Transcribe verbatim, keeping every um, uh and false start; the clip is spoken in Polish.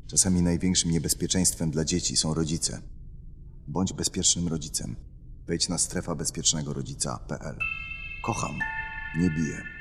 Czasami największym niebezpieczeństwem dla dzieci są rodzice. Bądź bezpiecznym rodzicem. Wejdź na strefa bezpiecznego rodzica kropka p l. Kocham, nie biję.